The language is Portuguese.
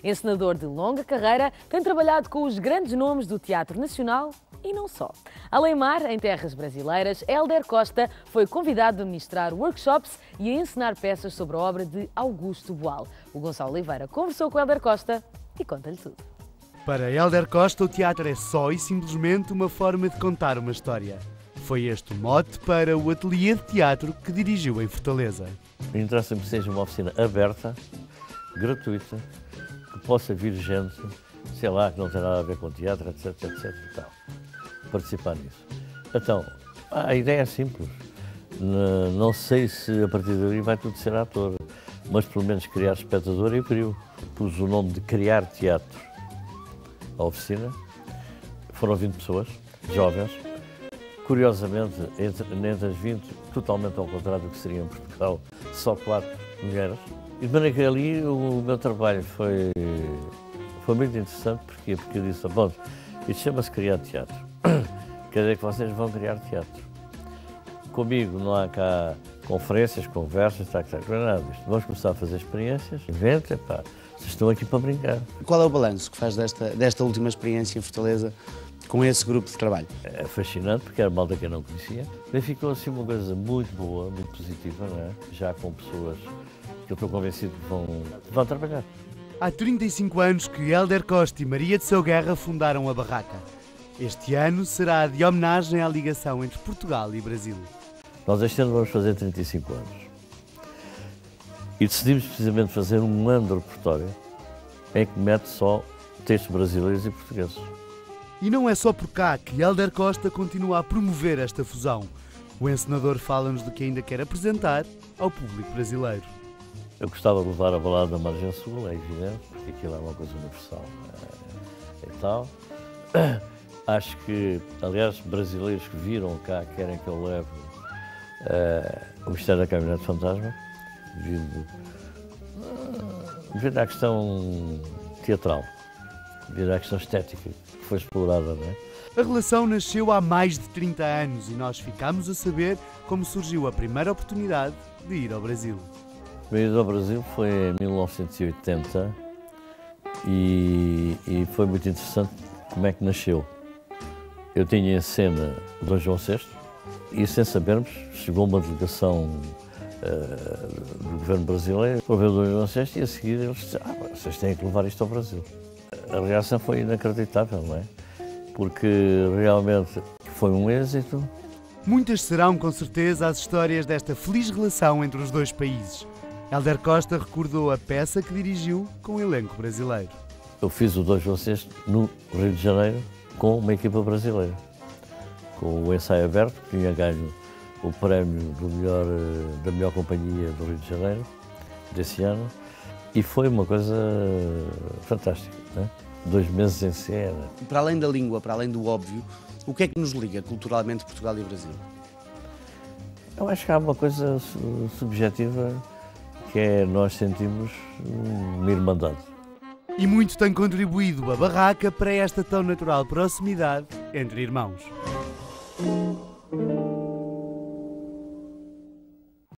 Encenador de longa carreira, tem trabalhado com os grandes nomes do Teatro Nacional e não só. Além mar, em terras brasileiras, Hélder Costa foi convidado a ministrar workshops e a encenar peças sobre a obra de Augusto Boal. O Gonçalo Oliveira conversou com Hélder Costa e conta-lhe tudo. Para Hélder Costa, o teatro é só e simplesmente uma forma de contar uma história. Foi este o mote para o ateliê de teatro que dirigiu em Fortaleza. Interessa-me que seja uma oficina aberta, gratuita, que possa vir gente, sei lá, que não tem nada a ver com teatro, etc, etc e tal, participar nisso. Então, a ideia é simples. Não sei se a partir daí vai tudo ser ator, mas pelo menos criar espectador eu crio. Pus o nome de Criar Teatro à oficina. Foram 20 pessoas, jovens. Curiosamente, entre as 20, totalmente ao contrário do que seria em Portugal, só 4 mulheres. E de maneira que ali o meu trabalho foi muito interessante. Porquê? Porque eu disse, bom, isto chama-se Criar Teatro. Quer dizer que vocês vão criar teatro. Comigo não há cá conferências, conversas, não é nada disto. Vamos começar a fazer experiências, inventem, pá, vocês estão aqui para brincar. Qual é o balanço que faz desta última experiência em Fortaleza com esse grupo de trabalho? É fascinante, porque era malta que eu não conhecia. E ficou assim uma coisa muito boa, muito positiva, não é? Já com pessoas que eu estou convencido que vão trabalhar. Há 35 anos que Hélder Costa e Maria de Seu Guerra fundaram a Barraca. Este ano será de homenagem à ligação entre Portugal e Brasil. Nós este ano vamos fazer 35 anos. E decidimos precisamente fazer um ano de repertório em que mete só textos brasileiros e portugueses. E não é só por cá que Hélder Costa continua a promover esta fusão. O encenador fala-nos do que ainda quer apresentar ao público brasileiro. Eu gostava de levar a balada da Margem Sul, é evidente, porque aquilo é uma coisa universal e tal. Acho que, aliás, brasileiros que viram cá querem que eu leve o Mistério da Caminhonete Fantasma, devido à questão teatral, devido à questão estética que foi explorada, não é? A relação nasceu há mais de 30 anos e nós ficámos a saber como surgiu a primeira oportunidade de ir ao Brasil. A minha ida ao Brasil foi em 1980 e foi muito interessante como é que nasceu. Eu tinha em cena Dom João VI e, sem sabermos, chegou uma delegação do governo brasileiro para ver o Dom João VI e a seguir eles disseram, vocês têm que levar isto ao Brasil. A reação foi inacreditável, não é? Porque realmente foi um êxito. Muitas serão, com certeza, as histórias desta feliz relação entre os dois países. Hélder Costa recordou a peça que dirigiu com o elenco brasileiro. Eu fiz o Dom João VI no Rio de Janeiro com uma equipa brasileira, com o ensaio aberto, que tinha ganho o prémio da melhor companhia do Rio de Janeiro, desse ano, e foi uma coisa fantástica, não é? 2 meses em cena. Para além da língua, para além do óbvio, o que é que nos liga culturalmente Portugal e Brasil? Eu acho que há uma coisa subjetiva, que é nós sentimos uma irmandade. E muito tem contribuído a Barraca para esta tão natural proximidade entre irmãos.